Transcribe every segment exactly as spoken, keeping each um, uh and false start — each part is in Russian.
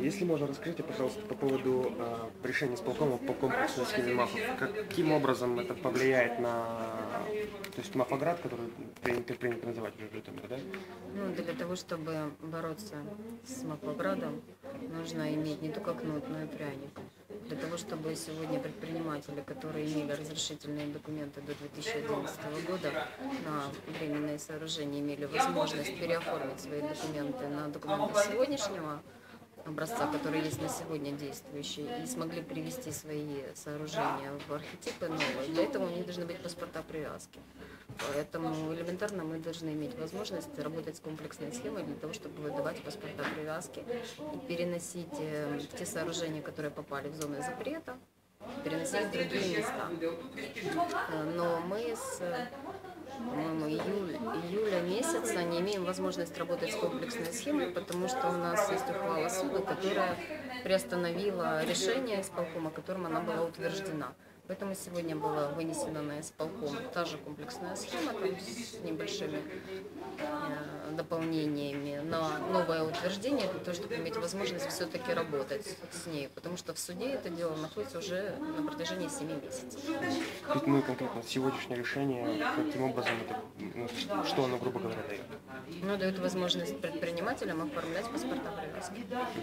Если можно, расскажите, пожалуйста, по поводу э, решения исполкома по комплексной схеме МАФов. Каким образом это повлияет на, то есть, МАФ-Аград, который принято, принято называть уже ЖТМ, да? Ну, для того, чтобы бороться с МАФ-Аградом, нужно иметь не только кнут, но и пряник. Для того, чтобы сегодня предприниматели, которые имели разрешительные документы до две тысячи одиннадцатого года на временные сооружения, имели возможность переоформить свои документы на документы сегодняшнего образца, которые есть на сегодня действующие, и смогли привести свои сооружения в архетипы новые. Для этого у них должны быть паспорта привязки. Поэтому элементарно мы должны иметь возможность работать с комплексной схемой для того, чтобы выдавать паспорта привязки и переносить те сооружения, которые попали в зоны запрета, переносить в другие места. Но мы с по-моему, июля, июля месяца не имеем возможности работать с комплексной схемой, потому что у нас есть ухвала суда, которая приостановила решение исполкома, которым она была утверждена. Поэтому сегодня была вынесена на исполком та же комплексная схема там, с небольшими э, дополнениями на новое утверждение, для того, чтобы иметь возможность все-таки работать с ней. Потому что в суде это дело находится уже на протяжении семи месяцев. Ну и конкретно сегодняшнее решение, каким образом это, ну, что оно, грубо говоря, дает? Оно дает возможность предпринимателям оформлять паспорта привязки.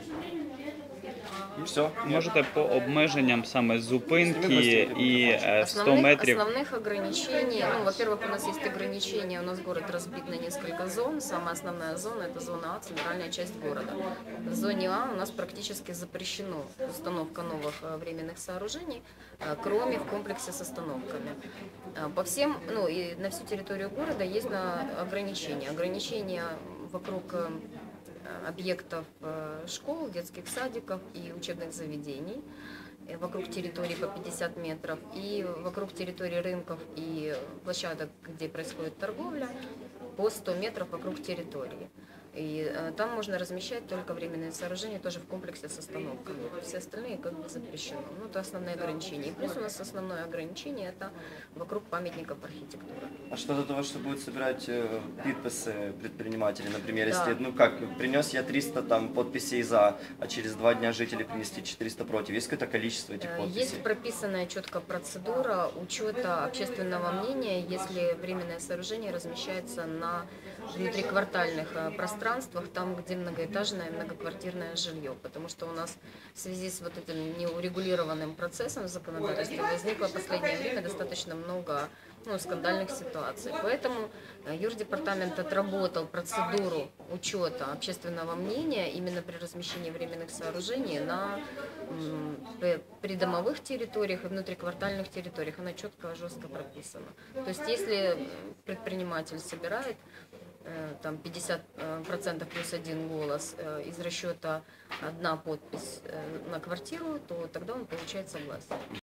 І все. Можете по обмеженням саме зупинки і сто метрів? Основных ограничений, ну, во-первых, у нас есть ограничения, у нас город разбит на несколько зон. Самая основная зона – это зона А, центральная часть города. В зоне А у нас практически запрещено установка новых временных сооружений, кроме в комплексе с остановками. По всем, ну, и на всю территорию города есть ограничения. Ограничения вокруг объектов школ, детских садиков и учебных заведений, вокруг территории по пятьдесят метров, и вокруг территории рынков и площадок, где происходит торговля, по сто метров вокруг территории. И там можно размещать только временные сооружения, тоже в комплексе с остановками. Все остальные как бы запрещено. Ну, это основные ограничения. И плюс у нас основное ограничение – это вокруг памятников архитектуры. А что до того, что будут собирать э, подписи предпринимателей, например, Да. если, ну как, принес я триста там подписей за, а через два дня жители принесли четыреста против, есть какое-то количество этих подписей? Есть прописанная четко процедура учета общественного мнения, если временное сооружение размещается на внутриквартальных пространствах, там, где многоэтажное, многоквартирное жилье. Потому что у нас в связи с вот этим неурегулированным процессом в законодательстве возникло в последнее время достаточно много ну, скандальных ситуаций. Поэтому юрдепартамент отработал процедуру учета общественного мнения именно при размещении временных сооружений на придомовых территориях и внутриквартальных территориях. Она четко, жестко прописана. То есть если предприниматель собирает там пятьдесят процентов плюс один голос из расчета одна подпись на квартиру, то тогда он получает согласие.